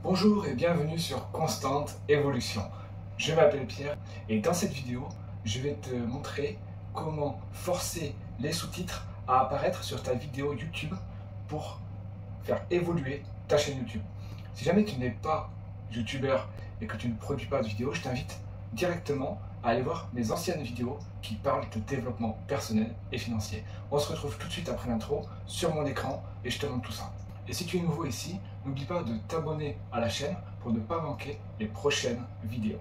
Bonjour et bienvenue sur Constante Évolution. Je m'appelle Pierre et dans cette vidéo, je vais te montrer comment forcer les sous-titres à apparaître sur ta vidéo YouTube pour faire évoluer ta chaîne YouTube. Si jamais tu n'es pas YouTubeur et que tu ne produis pas de vidéos, je t'invite directement à aller voir mes anciennes vidéos qui parlent de développement personnel et financier. On se retrouve tout de suite après l'intro sur mon écran et je te montre tout ça. Et si tu es nouveau ici, n'oublie pas de t'abonner à la chaîne pour ne pas manquer les prochaines vidéos.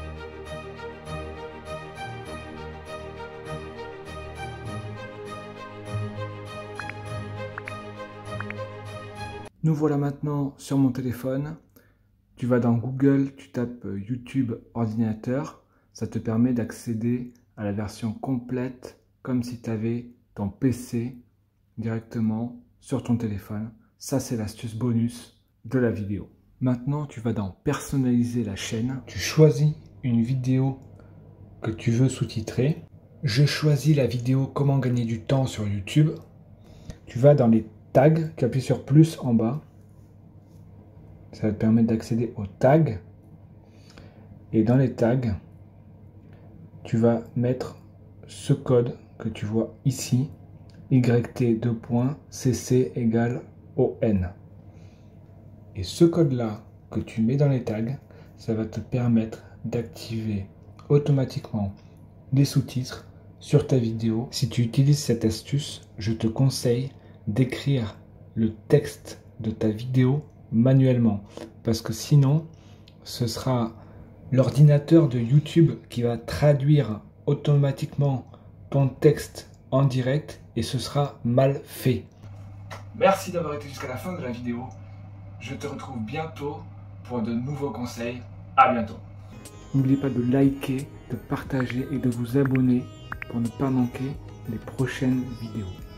Nous voilà maintenant sur mon téléphone. Tu vas dans Google, tu tapes YouTube ordinateur. Ça te permet d'accéder à la version complète comme si tu avais ton PC directement sur ton téléphone. Ça, c'est l'astuce bonus de la vidéo. Maintenant, tu vas dans personnaliser la chaîne. Tu choisis une vidéo que tu veux sous-titrer. Je choisis la vidéo comment gagner du temps sur YouTube. Tu vas dans les tags, tu appuies sur plus en bas. Ça va te permettre d'accéder aux tags. Et dans les tags, tu vas mettre ce code que tu vois ici. YT2.cc égale ON. Et ce code-là que tu mets dans les tags, ça va te permettre d'activer automatiquement les sous-titres sur ta vidéo. Si tu utilises cette astuce, je te conseille d'écrire le texte de ta vidéo manuellement. Parce que sinon, ce sera l'ordinateur de YouTube qui va traduire automatiquement ton texte en direct et ce sera mal fait. Merci d'avoir été jusqu'à la fin de la vidéo. Je te retrouve bientôt pour de nouveaux conseils. À bientôt. N'oubliez pas de liker, de partager et de vous abonner pour ne pas manquer les prochaines vidéos.